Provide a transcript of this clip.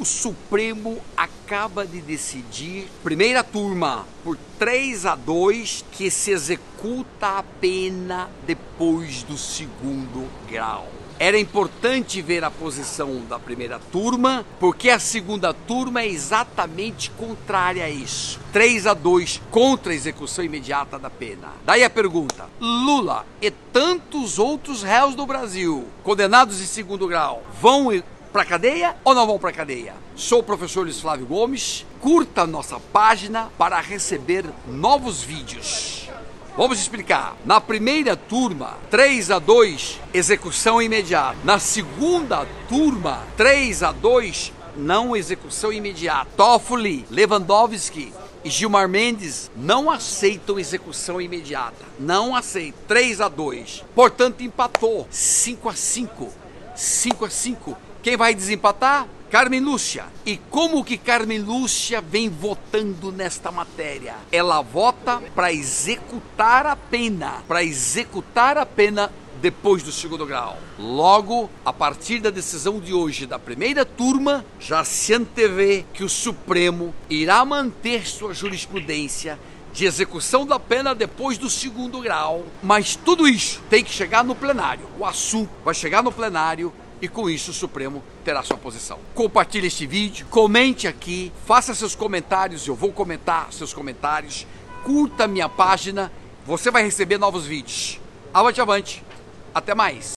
Supremo acaba de decidir, primeira turma, por 3-2, que se executa a pena depois do segundo grau. Era importante ver a posição da primeira turma, porque a segunda turma é exatamente contrária a isso. 3-2 contra a execução imediata da pena. Daí a pergunta: Lula e tantos outros réus do Brasil, condenados em segundo grau, vão para cadeia ou não vão para cadeia? Sou o professor Luiz Flávio Gomes. Curta a nossa página para receber novos vídeos. Vamos explicar. Na primeira turma, 3-2, execução imediata. Na segunda turma, 3-2, não execução imediata. Toffoli, Lewandowski e Gilmar Mendes não aceitam execução imediata. Não aceitam. 3-2. Portanto, empatou. 5-5. 5-5. Quem vai desempatar? Carmen Lúcia. E como que Carmen Lúcia vem votando nesta matéria? Ela vota para executar a pena. Para executar a pena depois do segundo grau. Logo, a partir da decisão de hoje da primeira turma, já se antevê que o Supremo irá manter sua jurisprudência de execução da pena depois do segundo grau. Mas tudo isso tem que chegar no plenário. O assunto vai chegar no plenário e com isso o Supremo terá sua posição. Compartilhe este vídeo, comente aqui, faça seus comentários, eu vou comentar seus comentários, curta minha página, você vai receber novos vídeos. Avante, avante, até mais!